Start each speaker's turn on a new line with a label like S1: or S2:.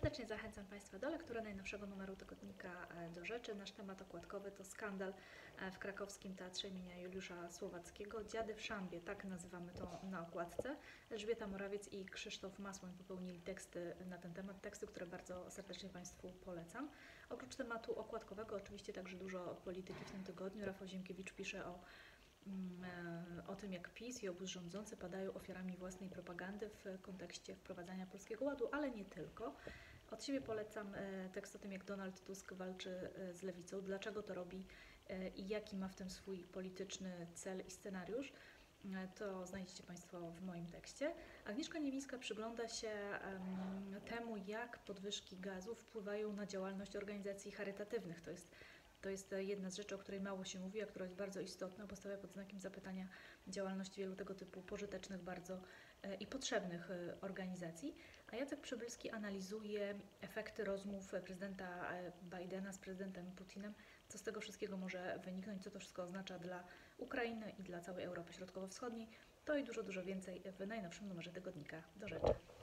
S1: Serdecznie zachęcam Państwa do lektury najnowszego numeru tygodnika Do Rzeczy. Nasz temat okładkowy to skandal w krakowskim Teatrze imienia Juliusza Słowackiego. Dziady w szambie, tak nazywamy to na okładce. Elżbieta Morawiec i Krzysztof Masłoń popełnili teksty na ten temat, teksty, które bardzo serdecznie Państwu polecam. Oprócz tematu okładkowego oczywiście także dużo polityki w tym tygodniu. Rafał Ziemkiewicz pisze o tym, jak PiS i obóz rządzący padają ofiarami własnej propagandy w kontekście wprowadzania Polskiego Ładu, ale nie tylko. Od siebie polecam tekst o tym, jak Donald Tusk walczy z lewicą, dlaczego to robi i jaki ma w tym swój polityczny cel i scenariusz. To znajdziecie Państwo w moim tekście. Agnieszka Niewińska przygląda się temu, jak podwyżki gazu wpływają na działalność organizacji charytatywnych. To jest jedna z rzeczy, o której mało się mówi, a która jest bardzo istotna, bo stawia pod znakiem zapytania działalność wielu tego typu pożytecznych bardzo i potrzebnych organizacji. A Jacek Przybylski analizuje efekty rozmów prezydenta Bidena z prezydentem Putinem, co z tego wszystkiego może wyniknąć, co to wszystko oznacza dla Ukrainy i dla całej Europy Środkowo-Wschodniej. To i dużo, dużo więcej w najnowszym numerze tygodnika Do Rzeczy.